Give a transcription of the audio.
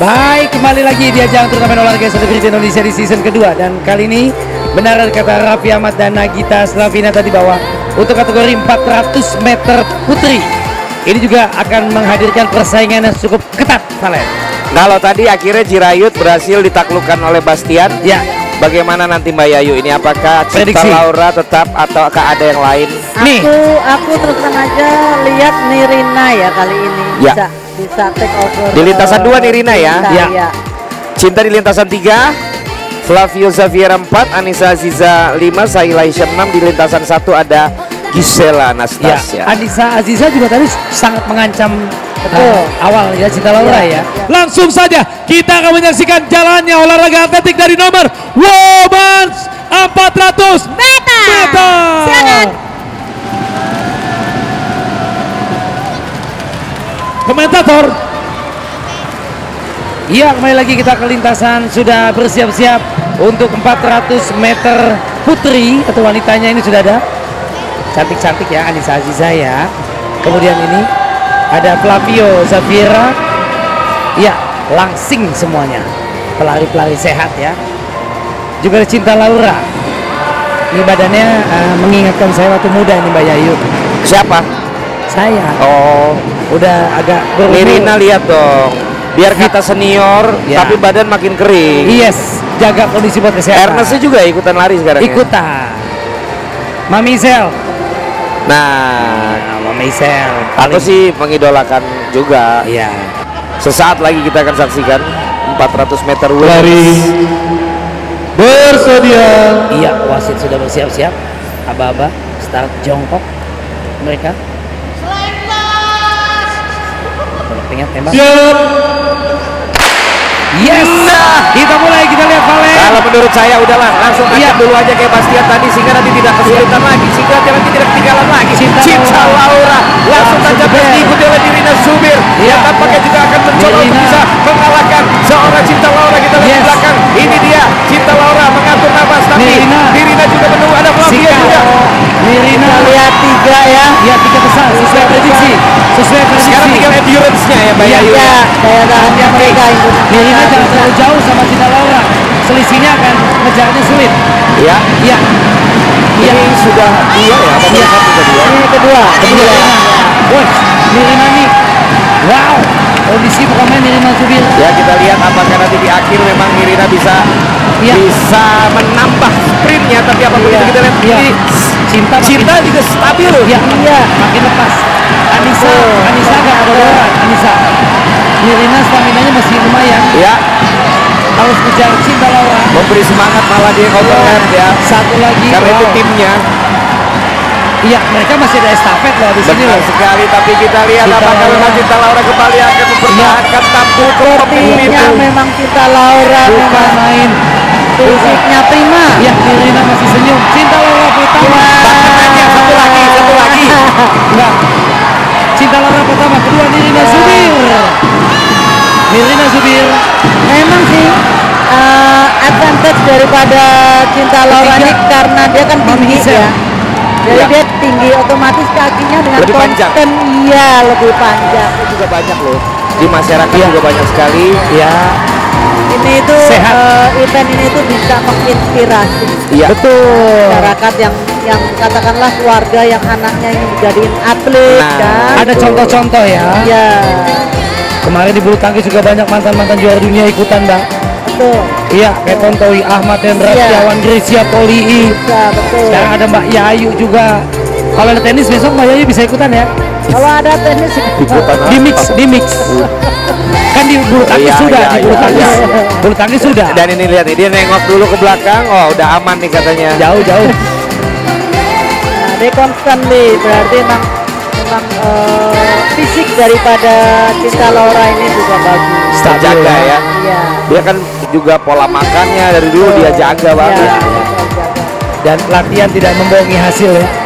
Baik, kembali lagi di ajang turnamen olahraga selebriti Indonesia di season kedua. Dan kali ini benar kata Raffi Ahmad dan Nagita Slavina tadi bahwa untuk kategori 400 meter putri ini juga akan menghadirkan persaingan yang cukup ketat, Valen. Kalau tadi akhirnya Jirayut berhasil ditaklukkan oleh Bastian. Ya. Bagaimana nanti Mbak Yayu ini? Apakah Cinta Laura tetap ataukah ada yang lain? Aku terus terang aja lihat Nirina ya kali ini bisa take over. Di lintasan 2 Nirina ya. Ya. Cinta di lintasan 3, Flavio Xavier 4, Anissa Aziza 5, Sahila Aisyah 6. Di lintasan 1 ada Gisela Anastasia. Ya, Anissa Aziza juga tadi sangat mengancam awal ya Cinta Laura ya. Langsung saja kita akan menyaksikan jalannya olahraga atletik dari nomor Women's 400 meter. Silakan. Komentator. Iya, kembali lagi kita ke lintasan, sudah bersiap-siap untuk 400 meter putri atau wanitanya. Ini sudah ada cantik-cantik ya, Anissa Aziza ya. Kemudian ini ada Flavio Xaviera. Iya, langsing semuanya, pelari-pelari sehat ya. Juga ada Cinta Laura. Ini badannya mengingatkan saya waktu muda ini, Mbak Yayu. Siapa? Saya. Oh, udah agak Nirina, lihat dong. Biar kata senior, ya, tapi badan makin kering. Yes, jaga kondisi buat kesehatan. Ernestnya juga ikutan lari sekarang. Ikutan. Mami Sel. Nah, Mami Sel. aku sih mengidolakan juga. Iya. Sesaat lagi kita akan saksikan 400 meter Lari bersedia. Iya, wasit sudah bersiap-siap. Aba-aba start jongkok mereka. Ingat tembak. Siap. Yes. Kita mulai, kita lihat Valen. Kalau menurut saya udahlah langsung angkat dulu aja kayak Bastian tadi sehingga nanti tidak kesulitan lagi, sehingga nanti tidak ketinggalan lagi. Cinta Laura langsung tancap gas diikuti oleh Nirina Zubir. Ya, tampaknya juga akan mencoba untuk bisa mengalahkan seorang Cinta Laura. Kita lihat di belakang. Ini dia Cinta Laura mengatur nafas, tapi Nirina juga menunggu ada Flavia juga. Nirina lihat 3 ya. Iya, 3 besar sesuai prediksi. Sekarang tinggal endurance-nya ya, Mbak Yayu. Iya, daya tahannya mereka itu. Nirina jangan terlalu jauh sama Cinta Laura. Selisihnya akan ngejarnya sulit. Iya. Iya. Ini sudah 2 ya, atau satu kedua? Ini kedua. Wah, Nirina nih. Wow, kondisi pokoknya Nirina Zubir. Ya, kita lihat apakah nanti di akhir memang Nirina bisa menambah sprintnya, tapi apapun itu kita lihat ini Cinta juga stabil. Iya, makin lepas. Anissa gak ada dorongan. Anissa. Nirina staminanya masih lumayan. Ya, harus kejar Cinta Laura. memberi semangat malah dia overhead ya. Satu lagi. Karena itu timnya. Iya, mereka masih ada estafet loh di sini Benar loh. sekali, tapi kita lihat apakah memang Cinta Laura kembali akan mempertahankan tampuk Sepertinya memang Cinta Laura bukan main. fisiknya prima. Iya, Nirina masih senyum. Cinta Laura pertama. satu lagi. Enggak. Cinta Laura pertama, kedua Nirina Zubir. Nirina Zubir. Memang sih advantage daripada Cinta Laura ini karena dia kan tinggi ya. Jadi dia tinggi, otomatis kakinya dengan Lebih panjang. konsisten lebih panjang. Itu juga banyak loh di masyarakat juga banyak sekali. Ya, Ini itu sehat. Event ini itu bisa menginspirasi. Iya. betul. Masyarakat yang katakanlah keluarga yang anaknya ingin dijadiin atlet kan. Ada contoh-contoh ya. Ya, Kemarin di bulu tangkis juga banyak mantan-mantan juara dunia ikutan, Mbak. betul. Iya, kayak Tontowi Ahmad, Hendra Setiawan, Grecia Poli'i. Bisa, betul. Sekarang ada Mbak Yayu juga. Kalau ada tenis besok Mbak Yayu bisa ikutan ya. Kalau ada tenis Di mix. Kan di bulu tangkis sudah, di bulu tangkis. Bulu tangkis sudah. Dan ini lihat nih, dia nengok dulu ke belakang. Oh, udah aman nih katanya. Jauh. Nah, dia constantly berarti memang fisik daripada Cinta Laura ini juga bagus. Terjaga ya. Iya. Dia kan juga pola makannya dari dulu dia jaga banget. Iya, Dan latihan tidak membohongi hasil ya.